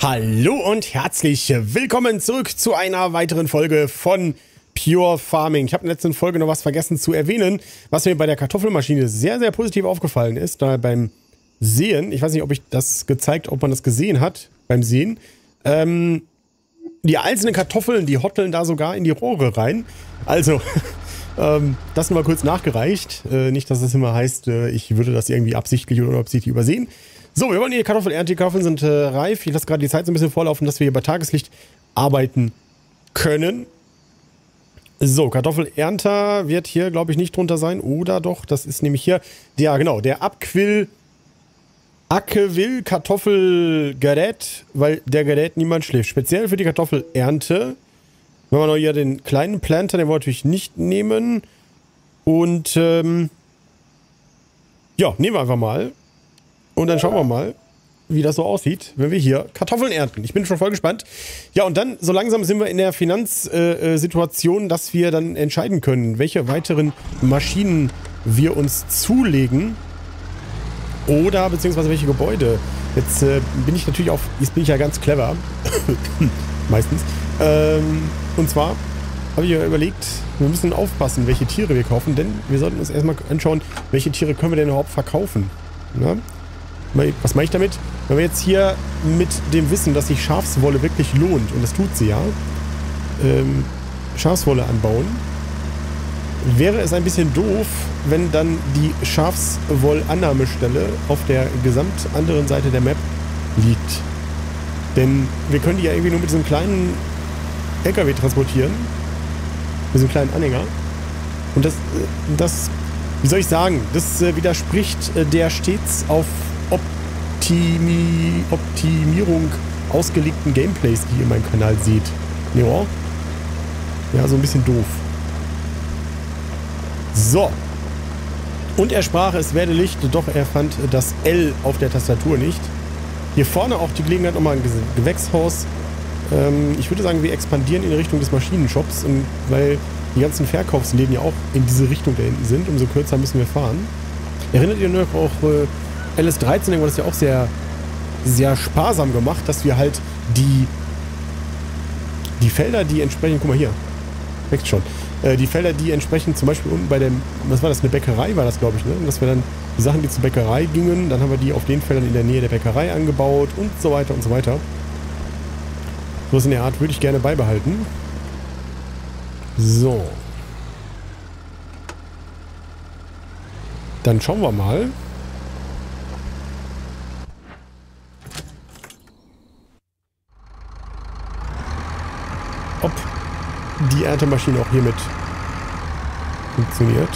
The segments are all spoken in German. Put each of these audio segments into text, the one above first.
Hallo und herzlich willkommen zurück zu einer weiteren Folge von Pure Farming. Ich habe in der letzten Folge noch was vergessen zu erwähnen, was mir bei der Kartoffelmaschine sehr, sehr positiv aufgefallen ist. Da beim Sehen, ich weiß nicht, ob ich das gezeigt, ob man das gesehen hat beim Sehen, die einzelnen Kartoffeln, die hotteln da sogar in die Rohre rein. Also, das nur mal kurz nachgereicht. Nicht, dass es immer heißt, ich würde das irgendwie absichtlich oder unabsichtlich übersehen. So, wir wollen die Kartoffeln ernten. Die Kartoffeln sind reif. Ich lasse gerade die Zeit so ein bisschen vorlaufen, dass wir hier bei Tageslicht arbeiten können. So, Kartoffelernter wird hier, glaube ich, nicht drunter sein. Oder doch, das ist nämlich hier, ja genau, der Kartoffelgerät, weil der Gerät niemand schläft. Speziell für die Kartoffelernte. Wenn wir noch hier den kleinen Planter, den wollen wir natürlich nicht nehmen. Und, ja, nehmen wir einfach mal. Und dann schauen wir mal, wie das so aussieht, wenn wir hier Kartoffeln ernten. Ich bin schon voll gespannt. Ja, und dann, so langsam sind wir in der Finanzsituation, dass wir dann entscheiden können, welche weiteren Maschinen wir uns zulegen. Oder, beziehungsweise welche Gebäude. Jetzt bin ich natürlich jetzt bin ich ja ganz clever. Meistens. Und zwar habe ich mir überlegt, wir müssen aufpassen, welche Tiere wir kaufen, denn wir sollten uns erstmal anschauen, welche Tiere können wir denn überhaupt verkaufen. Na? Was meine ich damit? Wenn wir jetzt hier mit dem Wissen, dass sich Schafswolle wirklich lohnt, und das tut sie ja, Schafswolle anbauen, wäre es ein bisschen doof, wenn dann die Schafswollannahmestelle auf der gesamt anderen Seite der Map liegt. Denn wir können die ja irgendwie nur mit diesem kleinen LKW transportieren, mit diesem kleinen Anhänger. Und das, wie soll ich sagen, das widerspricht der stets auf Optimierung ausgelegten Gameplays, die ihr in meinem Kanal seht. Ja, so ein bisschen doof. So. Und er sprach, es werde Licht, doch er fand das L auf der Tastatur nicht. Hier vorne auch die Gelegenheit nochmal ein Gewächshaus. Ich würde sagen, wir expandieren in Richtung des Maschinenshops, weil die ganzen Verkaufsläden ja auch in diese Richtung da hinten sind. Umso kürzer müssen wir fahren. Erinnert ihr noch auch LS13, das ist ja auch sehr, sehr sparsam gemacht, dass wir halt die Felder, die entsprechend, guck mal hier, wächst schon, die Felder, die entsprechend zum Beispiel unten bei dem, was war das, eine Bäckerei war das, glaube ich, ne? Und dass wir dann die Sachen, die zur Bäckerei gingen, dann haben wir die auf den Feldern in der Nähe der Bäckerei angebaut und so weiter und so weiter. So was in der Art würde ich gerne beibehalten. So. Dann schauen wir mal. Ob die Erntemaschine auch hiermit funktioniert.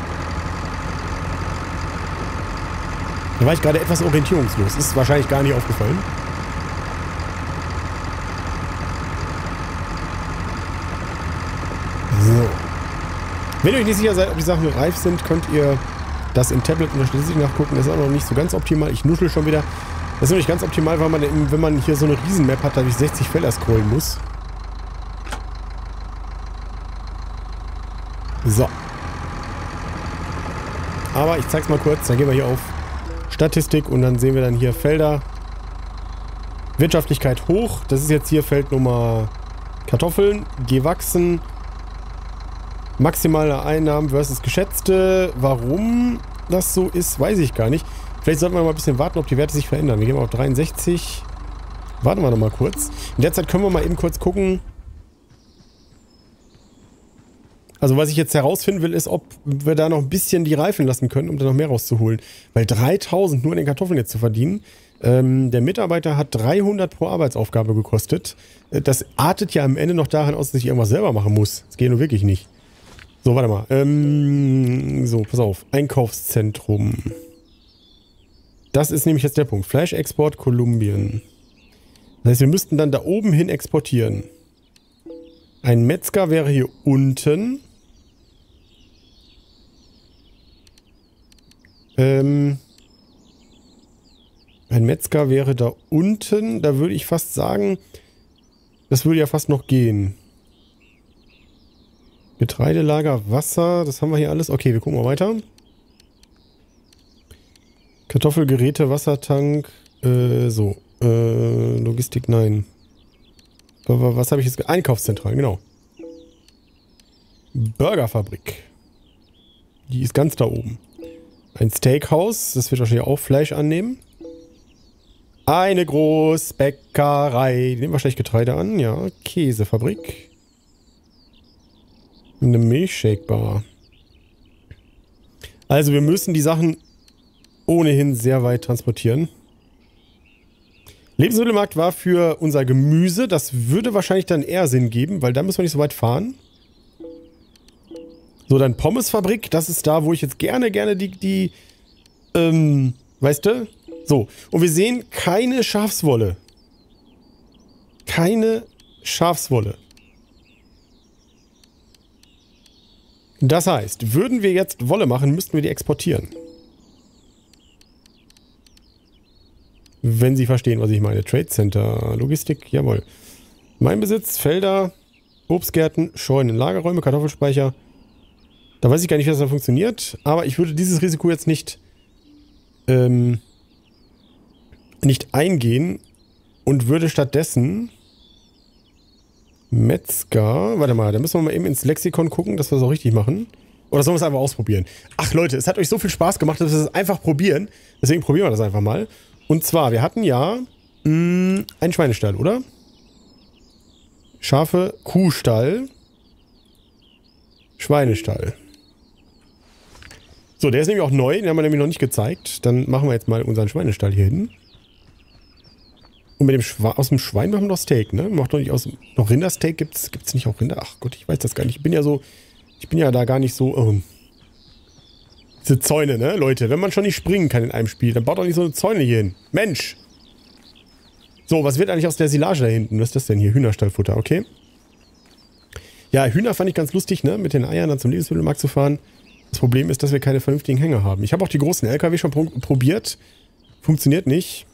Da war ich gerade etwas orientierungslos. Ist wahrscheinlich gar nicht aufgefallen. So. Wenn ihr euch nicht sicher seid, ob die Sachen reif sind, könnt ihr das im Tablet in der Statistik nachgucken. Das ist auch noch nicht so ganz optimal. Ich nuschel schon wieder. Das ist noch nicht ganz optimal, weil man, wenn man hier so eine Riesenmap hat, da durch 60 Felder scrollen muss. So. Aber ich zeig's mal kurz. Dann gehen wir hier auf Statistik und dann sehen wir dann hier Felder. Wirtschaftlichkeit hoch. Das ist jetzt hier Feldnummer Kartoffeln. Gewachsen. Maximale Einnahmen versus geschätzte. Warum das so ist, weiß ich gar nicht. Vielleicht sollten wir mal ein bisschen warten, ob die Werte sich verändern. Wir gehen mal auf 63. Warten wir noch mal kurz. In der Zeit können wir mal eben kurz gucken. Also was ich jetzt herausfinden will, ist, ob wir da noch ein bisschen die reifen lassen können, um da noch mehr rauszuholen. Weil 3000 nur in den Kartoffeln jetzt zu verdienen. Der Mitarbeiter hat 300 pro Arbeitsaufgabe gekostet. Das artet ja am Ende noch daran aus, dass ich irgendwas selber machen muss. Das geht nur wirklich nicht. So, warte mal. So, pass auf. Einkaufszentrum. Das ist nämlich jetzt der Punkt. Fleischexport Kolumbien. Das heißt, wir müssten dann da oben hin exportieren. Ein Metzger wäre hier unten. Ein Metzger wäre da unten. Da würde ich fast sagen, das würde ja fast noch gehen. Getreidelager, Wasser, das haben wir hier alles. Okay, wir gucken mal weiter. Kartoffelgeräte, Wassertank. So. Logistik, nein. Was habe ich jetzt? Einkaufszentralen, genau. Burgerfabrik. Die ist ganz da oben. Ein Steakhouse, das wird wahrscheinlich auch Fleisch annehmen. Eine Großbäckerei. Die nehmen wahrscheinlich Getreide an, ja. Käsefabrik. Eine Milchshake-Bar. Also wir müssen die Sachen ohnehin sehr weit transportieren. Lebensmittelmarkt war für unser Gemüse. Das würde wahrscheinlich dann eher Sinn geben, weil da müssen wir nicht so weit fahren. So, dann Pommesfabrik. Das ist da, wo ich jetzt gerne weißt du? So, und wir sehen keine Schafswolle. Keine Schafswolle. Das heißt, würden wir jetzt Wolle machen, müssten wir die exportieren. Wenn Sie verstehen, was ich meine. Trade Center, Logistik, jawohl. Mein Besitz, Felder, Obstgärten, Scheunen, Lagerräume, Kartoffelspeicher. Da weiß ich gar nicht, wie das da funktioniert. Aber ich würde dieses Risiko jetzt nicht eingehen und würde stattdessen Metzger, warte mal, da müssen wir mal eben ins Lexikon gucken, dass wir es auch richtig machen. Oder sollen wir es einfach ausprobieren? Ach Leute, es hat euch so viel Spaß gemacht, dass wir es einfach probieren. Deswegen probieren wir das einfach mal. Und zwar, wir hatten ja einen Schweinestall, oder? Schafe, Kuhstall, Schweinestall. So, der ist nämlich auch neu, den haben wir nämlich noch nicht gezeigt. Dann machen wir jetzt mal unseren Schweinestall hier hin. Und mit dem aus dem Schwein machen wir noch Steak, ne? Macht doch nicht aus noch Rindersteak? Gibt's nicht auch Rinder? Ach Gott, ich weiß das gar nicht. Ich bin ja da gar nicht so. Diese Zäune, ne? Leute, wenn man schon nicht springen kann in einem Spiel, dann baut doch nicht so eine Zäune hier hin. Mensch! So, was wird eigentlich aus der Silage da hinten? Was ist das denn hier? Hühnerstallfutter, okay. Ja, Hühner fand ich ganz lustig, ne? Mit den Eiern dann zum Lebensmittelmarkt zu fahren. Das Problem ist, dass wir keine vernünftigen Hänger haben. Ich habe auch die großen LKW schon probiert. Funktioniert nicht.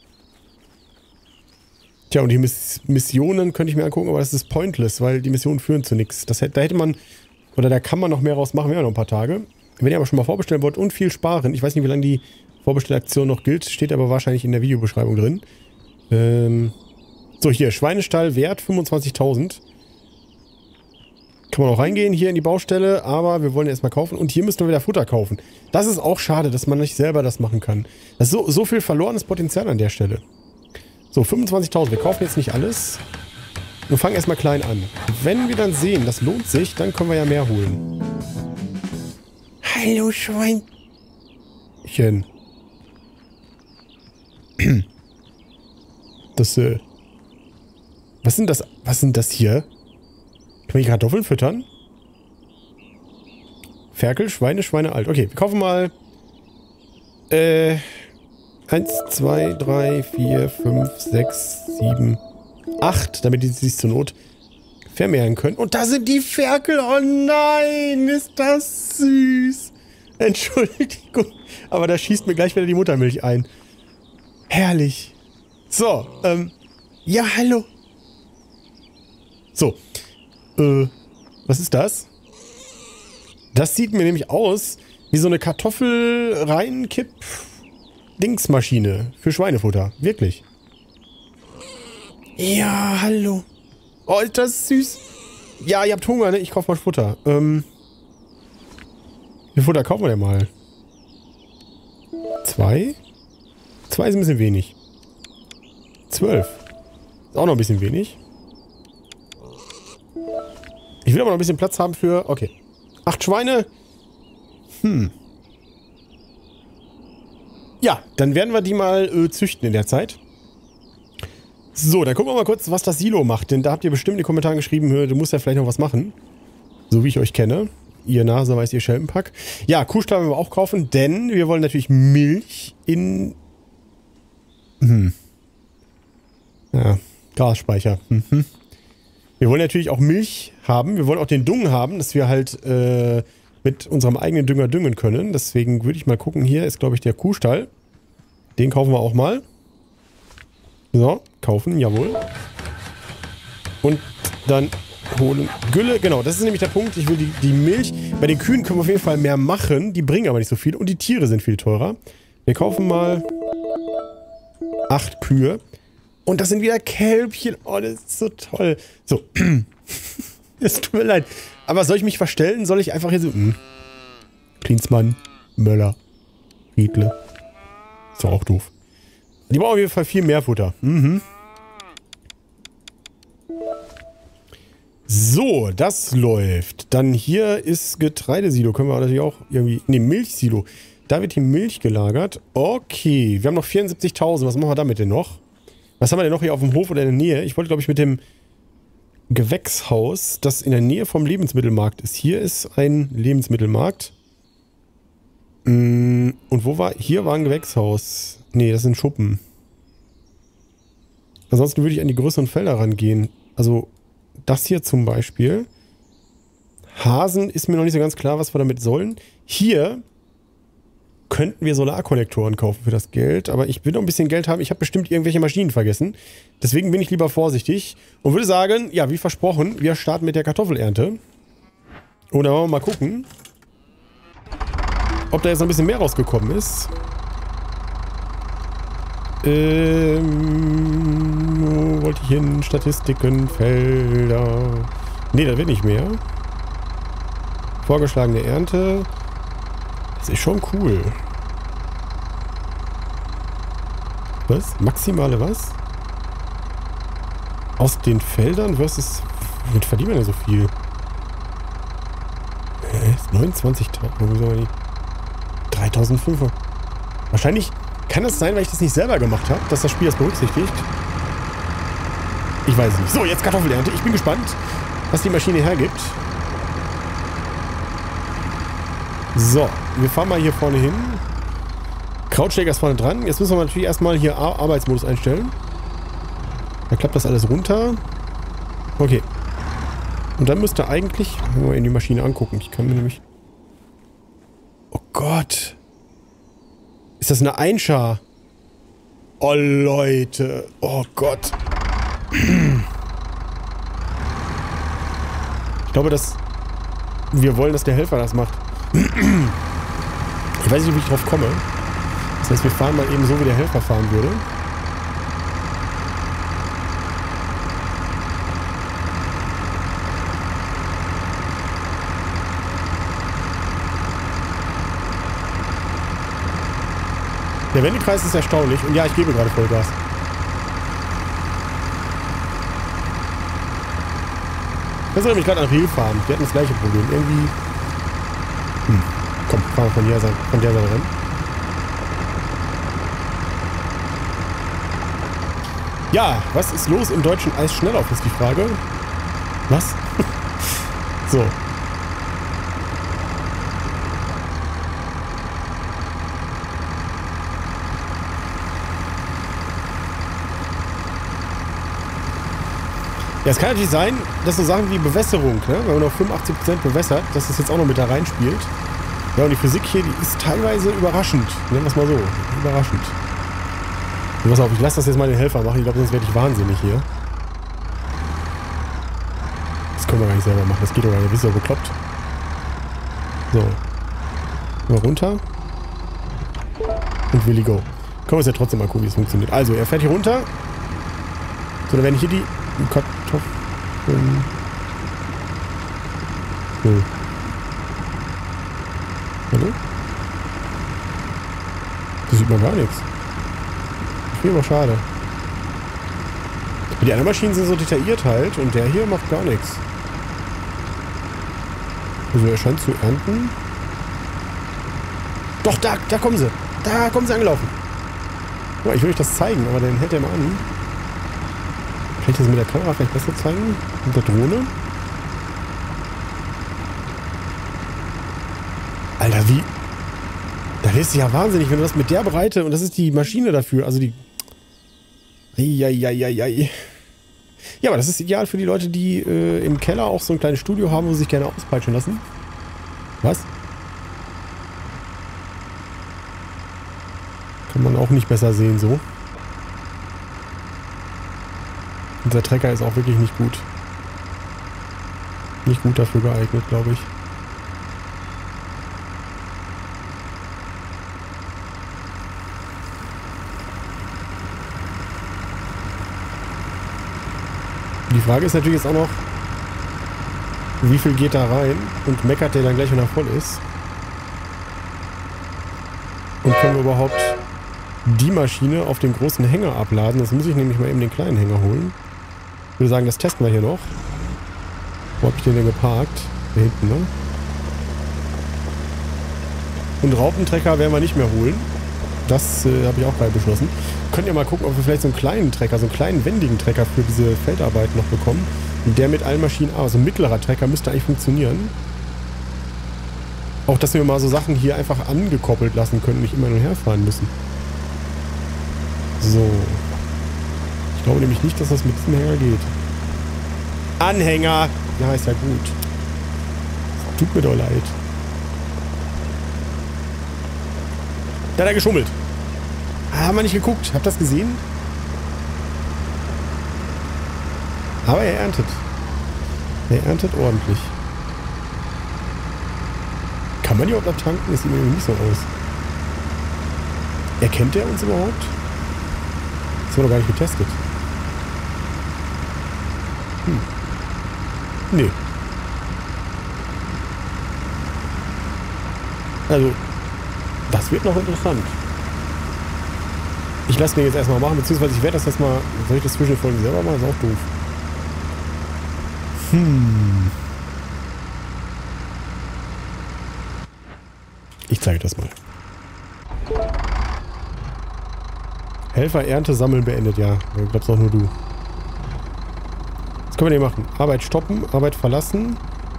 Tja, und die Missionen könnte ich mir angucken, aber das ist pointless, weil die Missionen führen zu nichts. Da hätte man, oder da kann man noch mehr raus machen, wir haben ja noch ein paar Tage. Wenn ihr aber schon mal vorbestellen wollt und viel sparen, ich weiß nicht, wie lange die Vorbestellaktion noch gilt, steht aber wahrscheinlich in der Videobeschreibung drin. So, hier, Schweinestall, Wert 25.000. Kann man auch reingehen hier in die Baustelle, aber wir wollen erstmal kaufen. Und hier müssen wir wieder Futter kaufen. Das ist auch schade, dass man nicht selber das machen kann. Das ist so viel verlorenes Potenzial an der Stelle. So, 25.000. Wir kaufen jetzt nicht alles. Wir fangen erstmal klein an. Wenn wir dann sehen, das lohnt sich, dann können wir ja mehr holen. Hallo, Schweinchen. Das, was sind das hier? Kann man hier Kartoffeln füttern? Ferkel, Schweine alt. Okay, wir kaufen mal 1, 2, 3, 4, 5, 6, 7, 8, damit die sich zur Not vermehren können. Und da sind die Ferkel. Oh nein, ist das süß. Entschuldigung, aber da schießt mir gleich wieder die Muttermilch ein. Herrlich. So, ja, hallo. So, was ist das? Das sieht mir nämlich aus wie so eine Kartoffel-Reinkipp-Dingsmaschine für Schweinefutter. Wirklich. Ja, hallo. Oh, ist das süß. Ja, ihr habt Hunger, ne? Ich kauf mal Futter. Wie viel Futter kaufen wir denn mal? 2? 2 ist ein bisschen wenig. 12. Ist auch noch ein bisschen wenig. Ich will aber noch ein bisschen Platz haben für... Okay. 8 Schweine. Ja, dann werden wir die mal züchten in der Zeit. So, dann gucken wir mal kurz, was das Silo macht. Denn da habt ihr bestimmt in den Kommentaren geschrieben, du musst ja vielleicht noch was machen. So wie ich euch kenne. Ihr Nase weiß, ihr Schelpenpack. Ja, Kuhstall werden wir auch kaufen, denn wir wollen natürlich Milch in... Ja, Gasspeicher. Wir wollen natürlich auch Milch haben. Wir wollen auch den Dung haben, dass wir halt mit unserem eigenen Dünger düngen können. Deswegen würde ich mal gucken. Hier ist, glaube ich, der Kuhstall. Den kaufen wir auch mal. So, kaufen, jawohl. Und dann holen Gülle. Genau, das ist nämlich der Punkt. Ich will die Milch. Bei den Kühen können wir auf jeden Fall mehr machen. Die bringen aber nicht so viel. Und die Tiere sind viel teurer. Wir kaufen mal 8 Kühe. Und das sind wieder Kälbchen. Oh, das ist so toll. So. Es tut mir leid. Aber soll ich mich verstellen? Soll ich einfach hier so... Klinsmann, Möller, Riedle. Ist doch auch doof. Die brauchen auf jeden Fall viel mehr Futter. So, das läuft. Dann hier ist Getreidesilo. Können wir natürlich auch irgendwie... Ne, Milchsilo. Da wird die Milch gelagert. Okay, wir haben noch 74.000. Was machen wir damit denn noch? Was haben wir denn noch hier auf dem Hof oder in der Nähe? Ich wollte, glaube ich, mit dem Gewächshaus, das in der Nähe vom Lebensmittelmarkt ist. Hier ist ein Lebensmittelmarkt. Und wo war... Hier war ein Gewächshaus. Ne, das sind Schuppen. Ansonsten würde ich an die größeren Felder rangehen. Also... Das hier zum Beispiel. Hasen ist mir noch nicht so ganz klar, was wir damit sollen. Hier könnten wir Solarkollektoren kaufen für das Geld, aber ich will noch ein bisschen Geld haben. Ich habe bestimmt irgendwelche Maschinen vergessen. Deswegen bin ich lieber vorsichtig und würde sagen, ja, wie versprochen, wir starten mit der Kartoffelernte. Und dann wollen wir mal gucken, ob da jetzt noch ein bisschen mehr rausgekommen ist. Wo wollte ich hin? Statistiken, Felder. Ne, da wird nicht mehr. Vorgeschlagene Ernte. Das ist schon cool. Was? Maximale was? Aus den Feldern versus... Womit verdienen wir denn so viel? 29.000. 3.500. Wahrscheinlich... Kann das sein, weil ich das nicht selber gemacht habe, dass das Spiel das berücksichtigt? Ich weiß es nicht. So, jetzt Kartoffelernte. Ich bin gespannt, was die Maschine hergibt. So, wir fahren mal hier vorne hin. Krautschläger ist vorne dran. Jetzt müssen wir natürlich erstmal hier Arbeitsmodus einstellen. Da klappt das alles runter. Okay. Und dann müsste eigentlich... Mal in die Maschine angucken. Ich kann mir nämlich... Oh Gott. Ist das eine Einschar? Oh, Leute. Oh Gott. Ich glaube, dass... Wir wollen, dass der Helfer das macht. Ich weiß nicht, wie ich drauf komme. Das heißt, wir fahren mal eben so, wie der Helfer fahren würde. Der Wendekreis ist erstaunlich. Und ja, ich gebe gerade Vollgas. Das erinnert mich gerade an Rehfahren. Die hatten das gleiche Problem. Irgendwie... Komm, fahren wir von der Seite ran. Ja, was ist los im deutschen Eisschnelllauf, ist die Frage. Was? So. Ja, es kann natürlich sein, dass so Sachen wie Bewässerung, ne, wenn man noch 85% bewässert, dass das jetzt auch noch mit da reinspielt. Ja, und die Physik hier, die ist teilweise überraschend. Nennen wir es mal so. Überraschend. Und pass auf, ich lasse das jetzt mal den Helfer machen. Ich glaube, sonst werde ich wahnsinnig hier. Das können wir gar nicht selber machen. Das geht doch gar nicht. Das ist ja bekloppt. So. Mal runter. Und Willi go. Können wir uns ja trotzdem mal gucken, wie es funktioniert. Also, er fährt hier runter. So, dann werden hier die Kartoffeln. So. Hallo? Da sieht man gar nichts. Ich finde aber schade. Die anderen Maschinen sind so detailliert halt und der hier macht gar nichts. Also er scheint zu ernten. Doch, da kommen sie. Da kommen sie angelaufen. Ja, ich will euch das zeigen, aber dann hält er mal an. Kann ich das mit der Kamera vielleicht besser zeigen? Mit der Drohne? Alter, wie... Da wirst du ja wahnsinnig, wenn du das mit der Breite... Und das ist die Maschine dafür. Also die... Eieieiei. Ja, aber das ist ideal für die Leute, die im Keller auch so ein kleines Studio haben, wo sie sich gerne auspeitschen lassen. Was? Kann man auch nicht besser sehen so. Unser Trecker ist auch wirklich nicht gut. Nicht gut dafür geeignet, glaube ich. Die Frage ist natürlich jetzt auch noch, wie viel geht da rein und meckert der dann gleich, wenn er voll ist? Und können wir überhaupt die Maschine auf den großen Hänger abladen? Das muss ich nämlich mal eben den kleinen Hänger holen. Ich würde sagen, das testen wir hier noch. Wo habe ich den denn geparkt? Hier hinten, ne? Und Raupentrecker werden wir nicht mehr holen. Das habe ich auch gerade beschlossen. Könnt ihr mal gucken, ob wir vielleicht so einen kleinen Trecker, so einen kleinen wendigen Trecker für diese Feldarbeit noch bekommen. Und der mit allen Maschinen, so ein mittlerer Trecker müsste eigentlich funktionieren. Auch, dass wir mal so Sachen hier einfach angekoppelt lassen können und nicht immer nur herfahren müssen. So. Ich glaube nämlich nicht, dass das mit diesem Hänger geht. Anhänger! Ja, ist ja gut. Tut mir doch leid. Da hat er geschummelt. Haben wir nicht geguckt. Habt ihr das gesehen? Aber er erntet. Er erntet ordentlich. Kann man die überhaupt abtanken? Das sieht mir nicht so aus. Erkennt er uns überhaupt? Das haben wir doch gar nicht getestet. Nee. Also, das wird noch interessant. Ich lasse den jetzt erstmal machen, beziehungsweise ich werde das jetzt mal... Soll ich das zwischen den Folgen selber machen? Das ist auch doof. Ich zeige das mal. Helfer Ernte sammeln beendet, ja. Ich glaube, es auch nur du. Was können wir denn machen? Arbeit stoppen, Arbeit verlassen.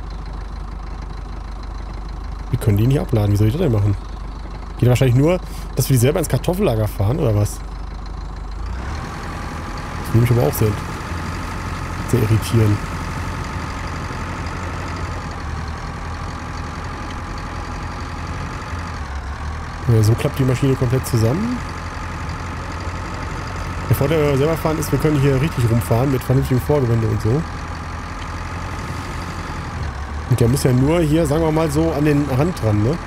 Wie können die nicht abladen? Wie soll ich das denn machen? Geht wahrscheinlich nur, dass wir die selber ins Kartoffellager fahren, oder was? Das würde mich aber auch sehr irritieren. Ja, so klappt die Maschine komplett zusammen. Der Vorteil, wenn wir selber fahren, ist, wir können hier richtig rumfahren mit vernünftigem Vorgewinde und so. Und der muss ja nur hier, sagen wir mal, so an den Rand dran, ne?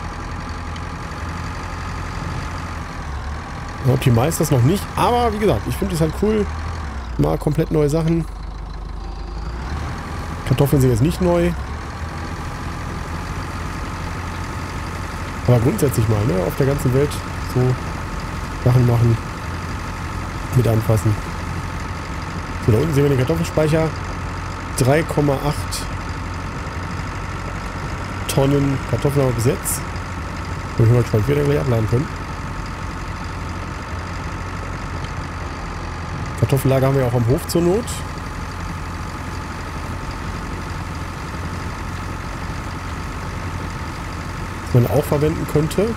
Optimal ist das noch nicht, aber wie gesagt, ich finde es halt cool. Mal komplett neue Sachen. Kartoffeln sind jetzt nicht neu. Aber grundsätzlich mal, ne? Auf der ganzen Welt so Sachen machen. Mit anfassen. So, da unten sehen wir den Kartoffelspeicher. 3,8 Tonnen Kartoffeln haben wir bis jetzt. Bin ich mal gespannt, wie wir den gleich abladen können. Kartoffellager haben wir auch am Hof zur Not. Was man auch verwenden könnte.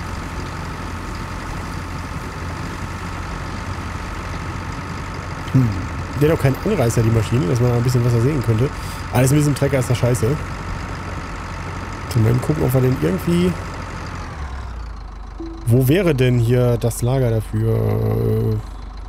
Die hat auch keinen Anreißer, die Maschine, dass man da ein bisschen besser sehen könnte. Alles mit diesem Trecker ist da scheiße. So, mal gucken, ob wir den irgendwie... Wo wäre denn hier das Lager dafür?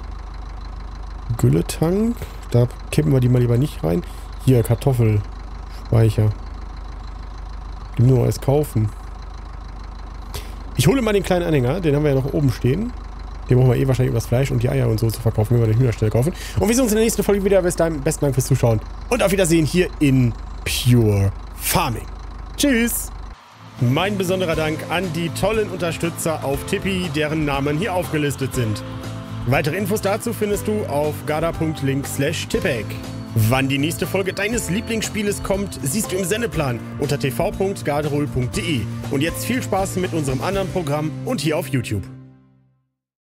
Gülletank. Da kippen wir die mal lieber nicht rein. Hier, Kartoffelspeicher. Die müssen wir erst kaufen. Ich hole mal den kleinen Anhänger. Den haben wir ja noch oben stehen. Den brauchen wir eh wahrscheinlich, um das Fleisch und die Eier und so zu verkaufen, wenn wir den Hühnerstall kaufen. Und wir sehen uns in der nächsten Folge wieder. Besten Dank fürs Zuschauen. Und auf Wiedersehen hier in Pure Farming. Tschüss! Mein besonderer Dank an die tollen Unterstützer auf Tippi, deren Namen hier aufgelistet sind. Weitere Infos dazu findest du auf garda.link/tippek. Wann die nächste Folge deines Lieblingsspieles kommt, siehst du im Sendeplan unter tv.garderol.de. Und jetzt viel Spaß mit unserem anderen Programm und hier auf YouTube.